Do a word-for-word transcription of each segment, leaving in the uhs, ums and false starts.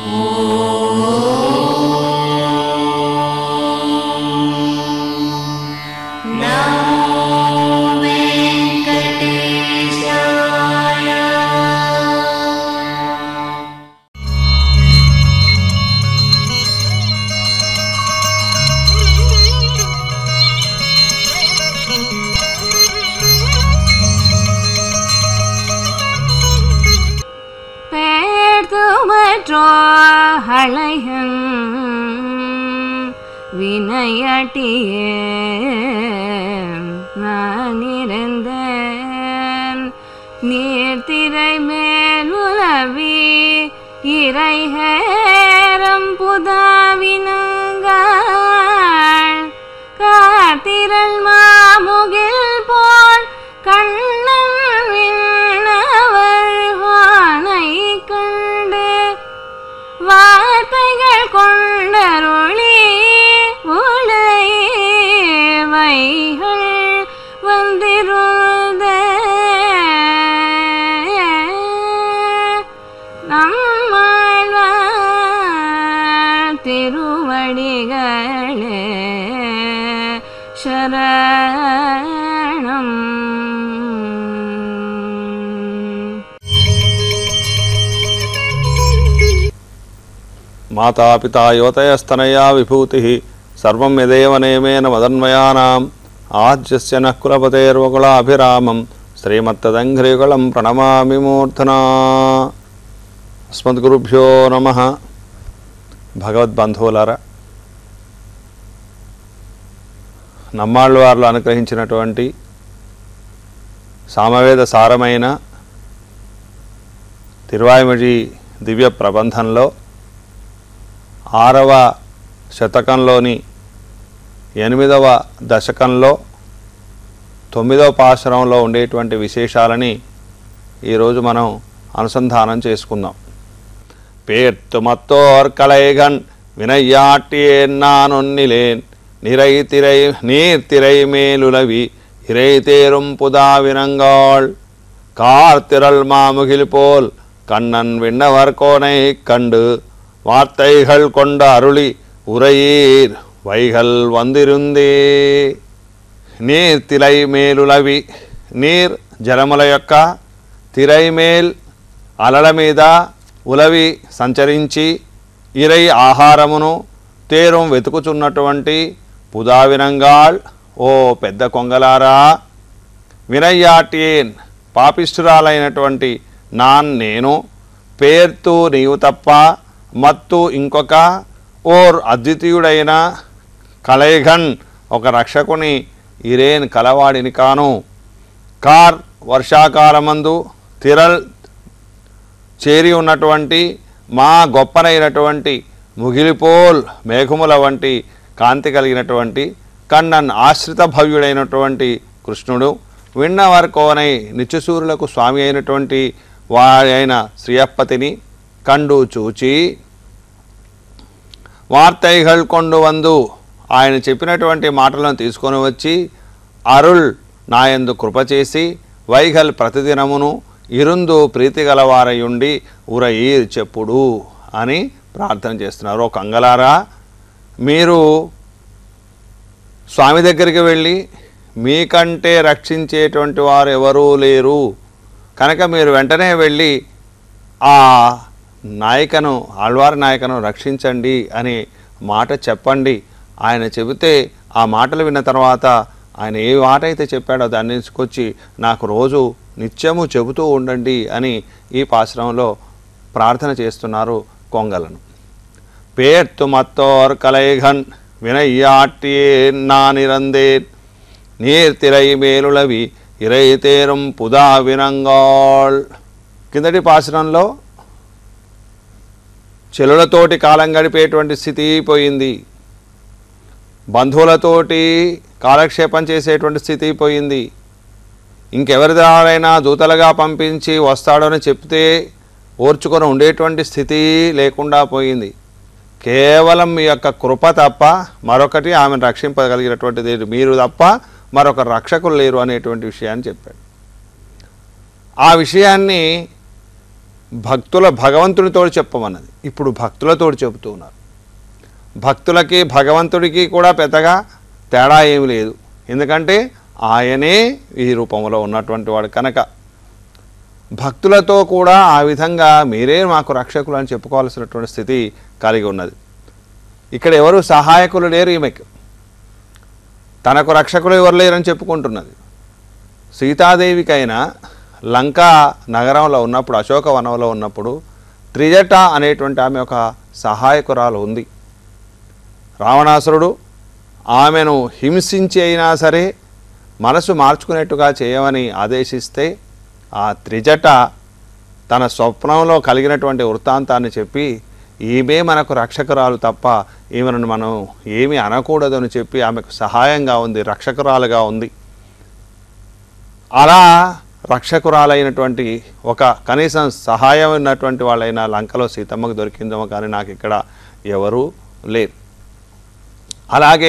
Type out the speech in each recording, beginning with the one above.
வினையாட்டியே நான் இருந்தேன் நீர்த்திரை மேல் உலவி இறைஹேரம் புதாவினங்கள் காத்திரல் மாமுகில் போல் கண்ணன் விண்ணவர் வானை கண்டு வார்த்தைகள் கொண்டருளி உளைவைகள் வந்திருந்த நம்மாழ்வார் திருவடிகளே சரணம். माता पिता युवतयस्तनया विभूतिः सर्वं यदेव नेमेन मदन्मयानाम् आज्यस्य नः कुलपतेर्वकुलाभिरामं श्रीमत्तदङ्घ्रियुगलं प्रणमामि मूर्धना. अस्मद्गुरुभ्यो नमः. భగవద్బంధువులారా, నమ్మాళ్ళవార్లు అనుగ్రహించినటువంటి సామవేద సారమైన తిరువాయిమొഴി దివ్య ప్రబంధంలో ఆరవ శతకంలోని ఎనిమిదవ దశకంలో తొమ్మిదవ పాశురంలో ఉండేటువంటి విశేషాలని ఈరోజు మనం అనుసంధానం చేసుకుందాం. పేర్తు మత్తోర్ కలైగన్ వినయ్యాట్టియేన్నానొన్నిలేన్ నిరై తిరై నీర్తిరై మేలులవి ఇరై తేரும் புதாவினங்காள் கார்த்திரள் மாமுகில் போல் கண்ணன் விண்ணவர் கோனை கண்டு వార్తైகள் కొండ అరుళి ఉరయీర్ వైగల్ వందిరుందే. నీర్ తిరై మేలులవి, నీర్ జలముల యొక్క, తిరైమేల్ అలల మీద, ఉలవి సంచరించి, ఇరై ఆహారమును, తేరం వెతుకుచున్నటువంటి పుదావినంగాళ్ ఓ పెద్ద కొంగలారా, వినయ్యాట్యేన్ పాపిష్ఠురాలైనటువంటి నాన్ నేను, పేర్తు నీవు తప్ప, మత్తు ఇంకొక, ఓర్ అద్వితీయుడైన, కలైఘన్ ఒక రక్షకుని, ఇరేన్ కలవాడిని కాను, కార్ వర్షాకాలమందు, తిరల్ చేరి ఉన్నటువంటి, మా గొప్పనైనటువంటి, ముగిలిపోల్ మేఘముల వంటి కాంతి కలిగినటువంటి, కన్నన్ ఆశ్రిత భవ్యుడైనటువంటి కృష్ణుడు, విన్నవర్ కోనై నిత్యసూరులకు స్వామి అయినటువంటి వాడైన శ్రీయప్పతిని కండు చూచి, వార్తైகள் కొండు వందు ఆయన చెప్పినటువంటి మాటలను తీసుకొని వచ్చి, అరుళ్ నాయందు కృపచేసి, వైగల్ ప్రతిదినమును ఇరుందు ప్రీతి గలవారయుండి ఉరయీర్ చెప్పుడు అని ప్రార్థన చేస్తున్నారు. ఓ కంగలారా, మీరు స్వామి దగ్గరికి వెళ్ళి మీకంటే రక్షించేటువంటి వారు ఎవరూ లేరు కనుక మీరు వెంటనే వెళ్ళి ఆ నాయకను, ఆళ్వార్ నాయకను రక్షించండి అని మాట చెప్పండి. ఆయన చెబితే ఆ మాటలు విన్న తర్వాత ఆయన ఏ మాట అయితే చెప్పాడో దాన్ని తీసుకొచ్చి నాకు రోజు నిత్యము చెబుతూ ఉండండి అని ఈ పాశ్రంలో ప్రార్థన చేస్తున్నారు కొంగలను. పేర్తు మత్తోర్ కలైఘన్ వినయ్యాట్టియే నా నిరందేన్ నీర్తిరై మేలులవి ఇరై తేరం పుదా వినంగాళ్. కిందటి పాశ్రంలో చెలులతోటి కాలం గడిపేటువంటి స్థితి పోయింది, బంధువులతోటి కాలక్షేపం చేసేటువంటి స్థితి పోయింది, ఇంకెవరి ద్వారైనా దూతలుగా పంపించి వస్తాడని చెప్తే ఓర్చుకొని ఉండేటువంటి స్థితి లేకుండా పోయింది. కేవలం మీ యొక్క కృప తప్ప మరొకటి ఆమెను రక్షింపగలిగినటువంటిది మీరు తప్ప మరొక రక్షకులు లేరు అనేటువంటి విషయాన్ని చెప్పాడు. ఆ విషయాన్ని భక్తుల భగవంతునితో చెప్పమన్నది. ఇప్పుడు భక్తులతో చెబుతూ ఉన్నారు. భక్తులకి భగవంతుడికి కూడా పెద్దగా తేడా ఏమి లేదు. ఎందుకంటే ఆయనే ఈ రూపంలో ఉన్నటువంటి వాడు కనుక భక్తులతో కూడా ఆ విధంగా మీరే మాకు రక్షకులు అని చెప్పుకోవాల్సినటువంటి స్థితి కలిగి ఉన్నది. ఇక్కడ ఎవరు సహాయకులు లేరు. ఈమెకు తనకు రక్షకులు ఎవరు లేరని చెప్పుకుంటున్నది. సీతాదేవికైనా లంకా నగరంలో ఉన్నప్పుడు, అశోకవనంలో ఉన్నప్పుడు త్రిజట అనేటువంటి ఆమె ఒక సహాయకురాలు ఉంది. రావణాసురుడు ఆమెను హింసించి అయినా సరే మనసు మార్చుకునేట్టుగా చేయమని ఆదేశిస్తే ఆ త్రిజట తన స్వప్నంలో కలిగినటువంటి వృత్తాంతాన్ని చెప్పి ఈమె మనకు రక్షకురాలు తప్ప ఈమెను మనం ఏమీ అనకూడదు అని చెప్పి ఆమెకు సహాయంగా ఉంది, రక్షకురాలుగా ఉంది. అలా రక్షకురాలైనటువంటి ఒక కనీసం సహాయం ఉన్నటువంటి వాళ్ళైనా లంకలో సీతమ్మకు దొరికిందేమో కానీ నాకు ఇక్కడ ఎవరూ లేరు. అలాగే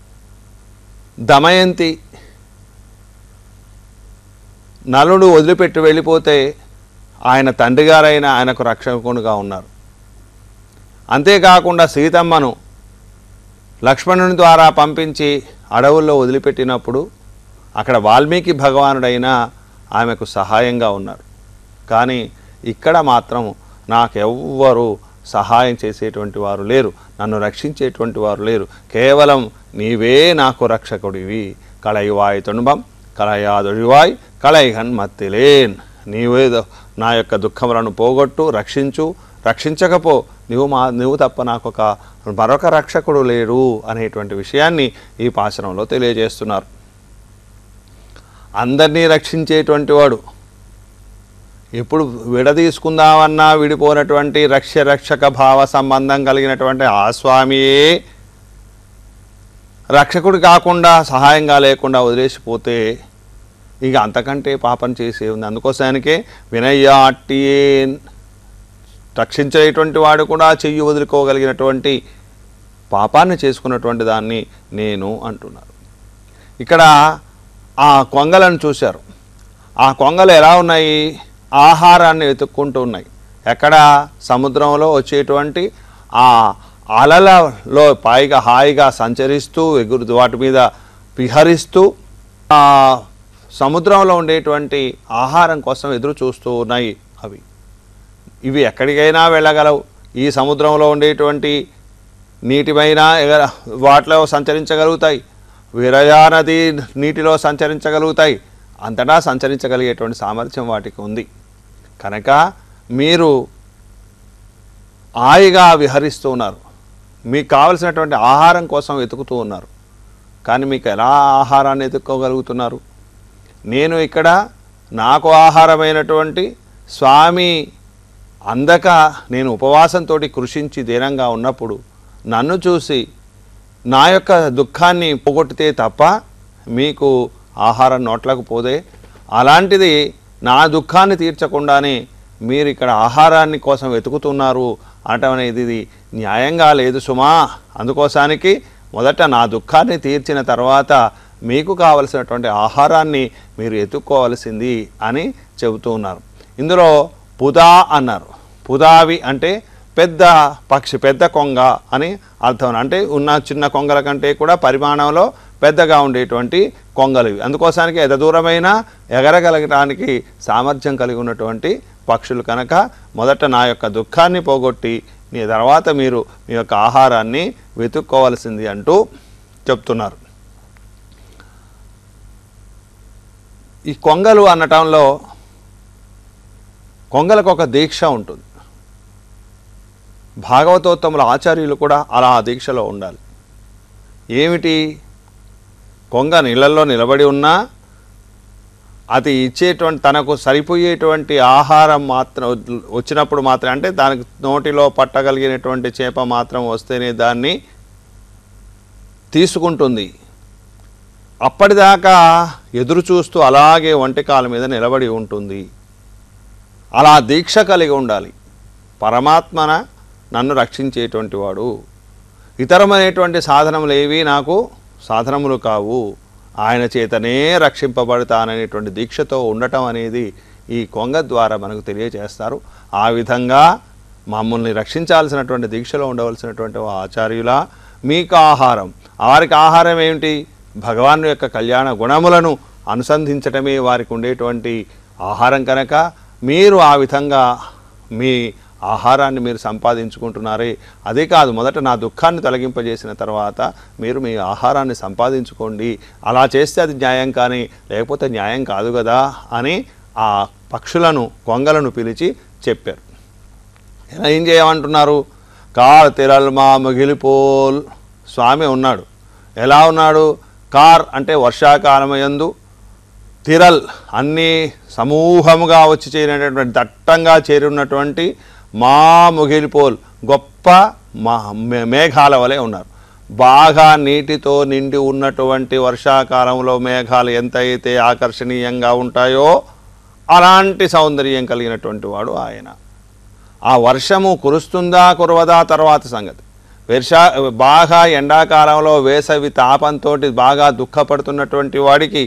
దమయంతి నలుడు వదిలిపెట్టి వెళ్ళిపోతే ఆయన తండ్రి గారైన ఆయనకు రక్షకునిగా ఉన్నారు. అంతేకాకుండా సీతమ్మను లక్ష్మణుని ద్వారా పంపించి అడవుల్లో వదిలిపెట్టినప్పుడు అక్కడ వాల్మీకి భగవానుడైన ఆమెకు సహాయంగా ఉన్నారు. కానీ ఇక్కడ మాత్రం నాకెవ్వరూ సహాయం చేసేటువంటి వారు లేరు, నన్ను రక్షించేటువంటి వారు లేరు. కేవలం నీవే నాకు రక్షకుడివి. కళయువాయ్ తుణుబం కళయాదుడివాయ్ కళైహన్ మత్తిలేన్. నీవేదో నా యొక్క దుఃఖములను పోగొట్టు, రక్షించు. రక్షించకపో నువ్వు మా నువ్వు తప్ప నాకు ఒక మరొక రక్షకుడు లేడు అనేటువంటి విషయాన్ని ఈ పాశనంలో తెలియజేస్తున్నారు. అందరినీ రక్షించేటువంటి వాడు, ఎప్పుడు విడదీసుకుందామన్నా విడిపోయినటువంటి రక్ష రక్షక భావ సంబంధం కలిగినటువంటి ఆ స్వామియే రక్షకుడు కాకుండా సహాయంగా లేకుండా వదిలేసిపోతే ఇక అంతకంటే పాపం చేసే ఉంది. అందుకోసానికే వినయాట్టియేన్, రక్షించేటువంటి వాడు కూడా చెయ్యి వదులుకోగలిగినటువంటి పాపాన్ని చేసుకున్నటువంటి దాన్ని నేను అంటున్నారు. ఇక్కడ ఆ కొంగలను చూశారు. ఆ కొంగలు ఎలా ఉన్నాయి? ఆహారాన్ని వెతుక్కుంటూ ఉన్నాయి. ఎక్కడ? సముద్రంలో వచ్చేటువంటి ఆ అలలలో పైగా హాయిగా సంచరిస్తూ ఎగురు వాటి మీద విహరిస్తూ ఆ సముద్రంలో ఉండేటువంటి ఆహారం కోసం ఎదురు చూస్తూ ఉన్నాయి. అవి ఇవి ఎక్కడికైనా వెళ్ళగలవు. ఈ సముద్రంలో ఉండేటువంటి నీటిపైన వాటిలో సంచరించగలుగుతాయి. విరజా నది నీటిలో సంచరించగలుగుతాయి. అంతటా సంచరించగలిగేటువంటి సామర్థ్యం వాటికి ఉంది. కనుక మీరు హాయిగా విహరిస్తూ ఉన్నారు. మీకు కావలసినటువంటి ఆహారం కోసం వెతుకుతూ ఉన్నారు. కానీ మీకు ఎలా ఆహారాన్ని వెతుక్కోగలుగుతున్నారు? నేను ఇక్కడ నాకు ఆహారమైనటువంటి స్వామి అందక నేను ఉపవాసంతో కృషించి దీనంగా ఉన్నప్పుడు నన్ను చూసి నా యొక్క దుఃఖాన్ని పోగొట్టితే తప్ప మీకు ఆహారం నోట్లకు పోదే. అలాంటిది నా దుఃఖాన్ని తీర్చకుండానే మీరు ఇక్కడ ఆహారాన్ని కోసం వెతుకుతున్నారు అనటం అనేది ఇది న్యాయంగా లేదు సుమా. అందుకోసానికి మొదట నా దుఃఖాన్ని తీర్చిన తర్వాత మీకు కావలసినటువంటి ఆహారాన్ని మీరు ఎత్తుక్కోవలసింది అని చెబుతూ ఉన్నారు. ఇందులో పుదా అన్నారు. పుదావి అంటే పెద్ద పక్షి, పెద్ద కొంగ అని అర్థం. అంటే ఉన్న చిన్న కొంగల కంటే కూడా పరిమాణంలో పెద్దగా ఉండేటువంటి కొంగలు ఇవి. అందుకోసానికి ఎంత దూరమైనా ఎగరగలగడానికి సామర్థ్యం కలిగి ఉన్నటువంటి పక్షులు కనుక మొదట నా యొక్క దుఃఖాన్ని పోగొట్టి మీ తర్వాత మీరు మీ యొక్క ఆహారాన్ని వెతుక్కోవాల్సింది అంటూ చెప్తున్నారు. ఈ కొంగలు అనటంలో కొంగలకు ఒక దీక్ష ఉంటుంది. భాగవతోత్తముల ఆచార్యులు కూడా అలా ఆ దీక్షలో ఉండాలి. ఏమిటి? కొంగ నీళ్ళల్లో నిలబడి ఉన్నా అది ఇచ్చేటువంటి తనకు సరిపోయేటువంటి ఆహారం మాత్రం వచ్చినప్పుడు మాత్రం, అంటే దానికి నోటిలో పట్టగలిగినటువంటి చేప మాత్రం వస్తేనే దాన్ని తీసుకుంటుంది. అప్పటిదాకా ఎదురు చూస్తూ అలాగే వంటకాల మీద నిలబడి ఉంటుంది. అలా దీక్ష కలిగి ఉండాలి. పరమాత్మన నన్ను రక్షించేటువంటి వాడు, ఇతరమైనటువంటి సాధనములు ఏవి నాకు సాధనములు కావు, ఆయన చేతనే రక్షింపబడతాననేటువంటి దీక్షతో ఉండటం అనేది ఈ కొంగ ద్వారా మనకు తెలియజేస్తారు. ఆ విధంగా మమ్మల్ని రక్షించాల్సినటువంటి దీక్షలో ఉండవలసినటువంటి ఆచార్యుల మీకు ఆహారం, వారికి ఆహారం ఏమిటి? భగవాన్ యొక్క కళ్యాణ గుణములను అనుసంధించటమే వారికి ఉండేటువంటి ఆహారం కనుక మీరు ఆ విధంగా మీ ఆహారాన్ని మీరు సంపాదించుకుంటున్నారే. అదే కాదు, మొదట నా దుఃఖాన్ని తొలగింపజేసిన తర్వాత మీరు మీ ఆహారాన్ని సంపాదించుకోండి. అలా చేస్తే అది న్యాయం, కానీ లేకపోతే న్యాయం కాదు కదా అని ఆ పక్షులను, కొంగలను పిలిచి చెప్పారు. ఎలా ఏం చేయమంటున్నారు? కార్ తిరల్మా ముగిలిపోల్. స్వామి ఉన్నాడు. ఎలా ఉన్నాడు? కార్ అంటే వర్షాకాలమయందు, తిరల్ అన్నీ సమూహముగా వచ్చి చేరినటువంటి దట్టంగా చేరి ఉన్నటువంటి మా ముగిలిపోల్ గొప్ప మా మేఘాల వలె ఉన్నారు. బాగా నీటితో నిండి ఉన్నటువంటి వర్షాకాలంలో మేఘాలు ఎంత అయితే ఆకర్షణీయంగా ఉంటాయో అలాంటి సౌందర్యం కలిగినటువంటి వాడు ఆయన. ఆ వర్షము కురుస్తుందా కురవదా తర్వాత సంగతి. వర్షా బాగా ఎండాకాలంలో వేసవి తాపంతో బాగా దుఃఖపడుతున్నటువంటి వాడికి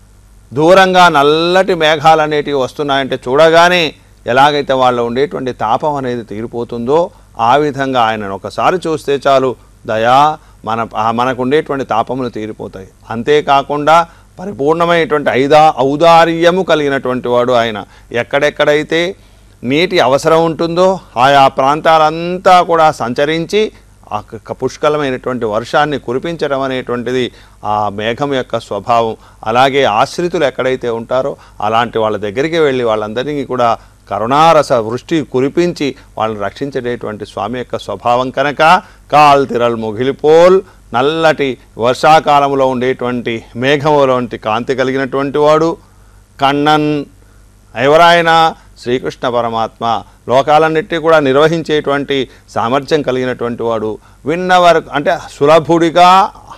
దూరంగా నల్లటి మేఘాలు అనేటివి వస్తున్నాయంటే చూడగానే ఎలాగైతే వాళ్ళు ఉండేటువంటి తాపం అనేది తీరిపోతుందో ఆ విధంగా ఆయనను ఒకసారి చూస్తే చాలు దయా మన మనకు ఉండేటువంటి తాపములు తీరిపోతాయి. అంతేకాకుండా పరిపూర్ణమైనటువంటి ఐదా ఔదార్యము కలిగినటువంటి వాడు ఆయన. ఎక్కడెక్కడైతే నీటి అవసరం ఉంటుందో ఆయా ప్రాంతాలంతా కూడా సంచరించి ఆ పుష్కలమైనటువంటి వర్షాన్ని కురిపించడం అనేటువంటిది ఆ మేఘం యొక్క స్వభావం. అలాగే ఆశ్రితులు ఎక్కడైతే ఉంటారో అలాంటి వాళ్ళ దగ్గరికి వెళ్ళి వాళ్ళందరికీ కూడా కరుణారస వృష్టి కురిపించి వాళ్ళని రక్షించేటటువంటి స్వామి యొక్క స్వభావం కనుక కాల్ తిరల్ ముగిలిపోల్, నల్లటి వర్షాకాలంలో ఉండేటువంటి మేఘంలోంటి కాంతి కలిగినటువంటి వాడు. కണ്ണన్ ఎవరైనా శ్రీకృష్ణ పరమాత్మ లోకాలన్నిటి కూడా నిర్వహించేటువంటి సామర్థ్యం కలిగినటువంటి వాడు. విన్నవర్ అంటే సులభుడిగా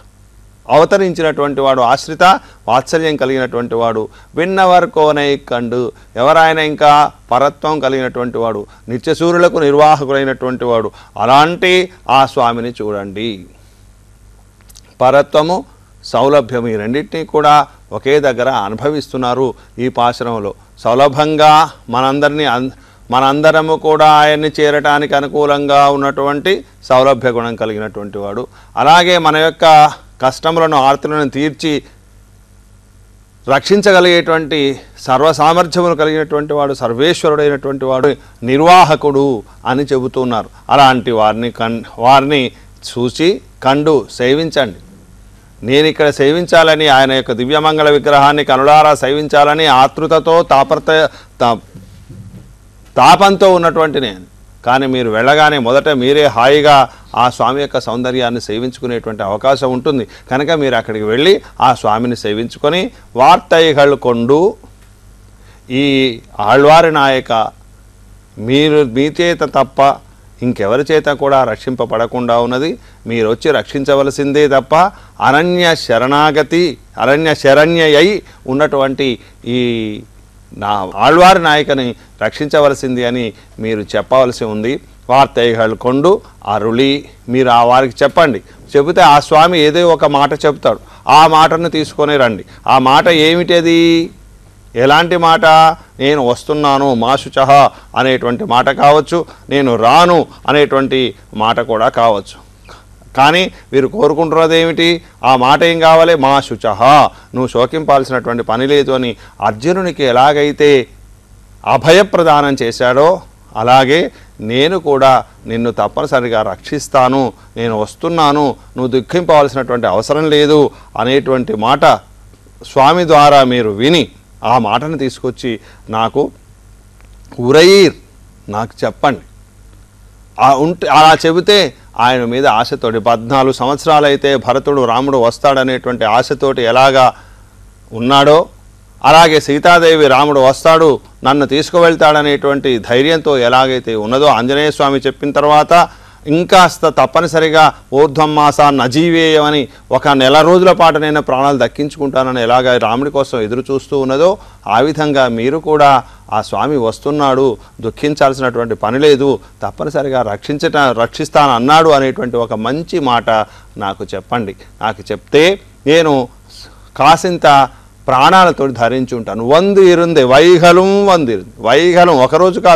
అవతరించినటువంటి వాడు, ఆశ్రిత వాత్సల్యం కలిగినటువంటి వాడు. విన్నవర్ కోనై కండు ఎవరైనా ఇంకా పరత్వం కలిగినటువంటి వాడు, నిత్యసూరులకు నిర్వాహకులైనటువంటి వాడు. అలాంటి ఆ స్వామిని చూడండి. పరత్వము, సౌలభ్యం ఈ రెండింటినీ కూడా ఒకే దగ్గర అనుభవిస్తున్నారు ఈ పాశురంలో. సౌలభంగా మనందరినీ మనందరము కూడా ఆయన్ని చేరటానికి అనుకూలంగా ఉన్నటువంటి సౌలభ్య గుణం కలిగినటువంటి వాడు. అలాగే మన యొక్క కష్టములను, ఆర్తులను తీర్చి రక్షించగలిగేటువంటి సర్వసామర్థ్యములు కలిగినటువంటి వాడు, సర్వేశ్వరుడైనటువంటి వాడు, నిర్వాహకుడు అని చెబుతున్నారు. అలాంటి వారిని కన్ వారిని చూసి కండు సేవించండి. నేను ఇక్కడ సేవించాలని, ఆయన యొక్క దివ్యమంగళ విగ్రహాన్ని కనులారా సేవించాలని ఆతృతతో తాపర్త తాపంతో ఉన్నటువంటి నేను. కానీ మీరు వెళ్ళగానే మొదట మీరే హాయిగా ఆ స్వామి యొక్క సౌందర్యాన్ని సేవించుకునేటువంటి అవకాశం ఉంటుంది. కనుక మీరు అక్కడికి వెళ్ళి ఆ స్వామిని సేవించుకొని వార్తైగళ్ళు కొండు ఈ ఆళ్వారి నాయక మీరు మీ చేత తప్ప ఇంకెవరి చేత కూడా రక్షింపబడకుండా ఉన్నది. మీరు వచ్చి రక్షించవలసిందే తప్ప అరణ్య శరణాగతి అరణ్య శరణ్యై ఉన్నటువంటి ఈ నా ఆళ్వారి నాయకని రక్షించవలసింది అని మీరు చెప్పవలసి ఉంది. వార్తైగళ్ళు కొండు అరుళి మీరు ఆ వారికి చెప్పండి. చెబితే ఆ స్వామి ఏదో ఒక మాట చెప్తాడు. ఆ మాటను తీసుకొని రండి. ఆ మాట ఏమిటది? ఎలాంటి మాట? నేను వస్తున్నాను మాశుచహ అనేటువంటి మాట కావచ్చు, నేను రాను అనేటువంటి మాట కూడా కావచ్చు. కానీ వీరు కోరుకుంటున్నది ఏమిటి? ఆ మాట ఏం కావాలి? మా శుచహ, నువ్వు శోకింపాల్సినటువంటి పని లేదు అని అర్జునునికి ఎలాగైతే అభయప్రదానం చేశాడో అలాగే నేను కూడా నిన్ను తప్పనిసరిగా రక్షిస్తాను, నేను వస్తున్నాను, నువ్వు దుఃఖింపవలసినటువంటి అవసరం లేదు అనేటువంటి మాట స్వామి ద్వారా మీరు విని ఆ మాటను తీసుకొచ్చి నాకు ఉరయీర్ నాకు చెప్పండి. ఉంటే అలా చెబితే ఆయన మీద ఆశతోటి పద్నాలుగు సంవత్సరాలైతే భరతుడు రాముడు వస్తాడనేటువంటి ఆశతోటి ఎలాగా ఉన్నాడో అలాగే సీతాదేవి రాముడు వస్తాడు నన్ను తీసుకువెళ్తాడనేటువంటి ధైర్యంతో ఎలాగైతే ఉన్నదో ఆంజనేయ స్వామి చెప్పిన తర్వాత ఇంకాస్త తప్పనిసరిగా ఊర్ధ్వమాసా నజీవేయమని ఒక నెల రోజుల పాటు నేను ప్రాణాలు దక్కించుకుంటానని ఎలాగ రాముడి కోసం ఎదురు చూస్తూ ఉన్నదో ఆ విధంగా మీరు కూడా ఆ స్వామి వస్తున్నాడు, దుఃఖించాల్సినటువంటి పని లేదు, తప్పనిసరిగా రక్షించట రక్షిస్తాను అన్నాడు అనేటువంటి ఒక మంచి మాట నాకు చెప్పండి. నాకు చెప్తే నేను కాసింత ప్రాణాలతో ధరించి ఉంటాను. వందు ఇరుంది వైగలం వందిరుంది వైగలం ఒకరోజు కాదు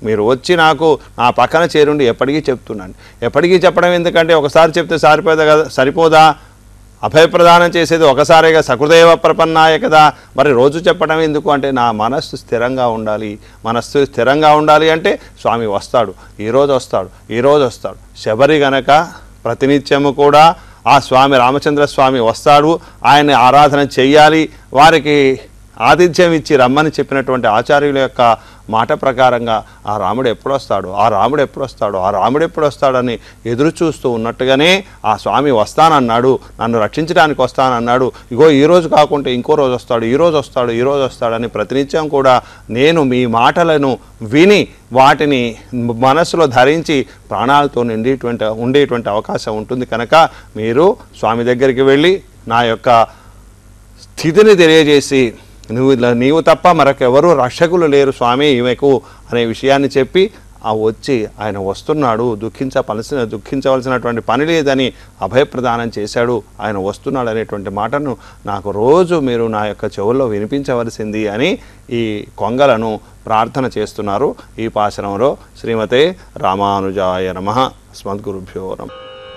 మీరు వచ్చి నాకు నా పక్కన చేరుండి ఎప్పటికీ చెప్తున్నాను. ఎప్పటికీ చెప్పడం ఎందుకంటే ఒకసారి చెప్తే సరిపోదా కదా సరిపోదా అభయప్రదానం చేసేది ఒకసారిగా సకృదేవ ప్రపన్నాయ కదా, మరి రోజు చెప్పడం ఎందుకు అంటే నా మనస్సు స్థిరంగా ఉండాలి. మనస్సు స్థిరంగా ఉండాలి అంటే స్వామి వస్తాడు, ఈరోజు వస్తాడు, ఈరోజు వస్తాడు. శబరి గనక ప్రతినిత్యము కూడా ఆ స్వామి రామచంద్ర స్వామి వస్తాడు, ఆయన ఆరాధన చెయ్యాలి. వారికి ఆతిథ్యం ఇచ్చి రమ్మని చెప్పినటువంటి ఆచార్యుల యొక్క మాట ప్రకారంగా ఆ రాముడు ఎప్పుడు వస్తాడు ఆ రాముడు ఎప్పుడు వస్తాడు ఆ రాముడు ఎప్పుడు వస్తాడని ఎదురు చూస్తూ ఉన్నట్టుగానే ఆ స్వామి వస్తానన్నాడు, నన్ను రక్షించడానికి వస్తానన్నాడు. ఇగో ఈరోజు కాకుంటే ఇంకో రోజు వస్తాడు, ఈరోజు వస్తాడు, ఈరోజు వస్తాడని ప్రతినిత్యం కూడా నేను మీ మాటలను విని వాటిని మనసులో ధరించి ప్రాణాలతో నిండేటువంటి ఉండేటువంటి అవకాశం ఉంటుంది. కనుక మీరు స్వామి దగ్గరికి వెళ్ళి నా యొక్క స్థితిని తెలియజేసి నువ్వు నీవు తప్ప మరొకెవరూ రక్షకులు లేరు స్వామి ఈమెకు అనే విషయాన్ని చెప్పి ఆ వచ్చి ఆయన వస్తున్నాడు, దుఃఖించవలసిన దుఃఖించవలసినటువంటి పని లేదని అభయప్రదానం చేశాడు, ఆయన వస్తున్నాడు అనేటువంటి మాటను నాకు రోజు మీరు నా యొక్క చెవుల్లో వినిపించవలసింది అని ఈ కొంగలను ప్రార్థన చేస్తున్నారు. ఈ పాశనంలో శ్రీమతే రామానుజాయ నమః. స్మద్గురుభ్యో నమః.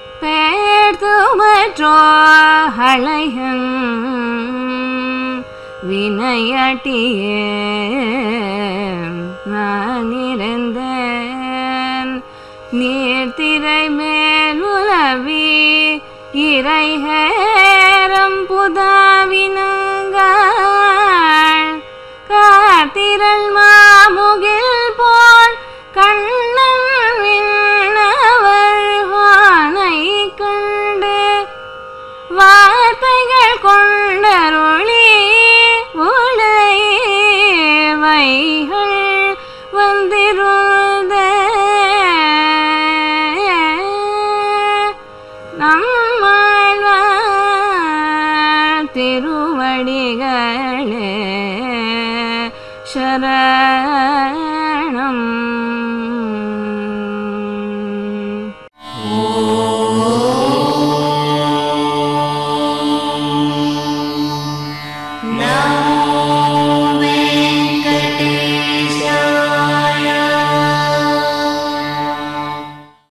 வினையாட்டியே நான் இருந்தேன் நீர்த்திரை மேல் உலவி இறைஹேரம் புதாவினங்கள் காத்திரல் மாமுகில் போல் கண்ணன் விண்ணவர் வானை கண்டு வார்த்தைகள் கொண்டருளி உடையவைகள் வந்திருந்த நம்மாழ்வார் திருவடிகளே சரணம்.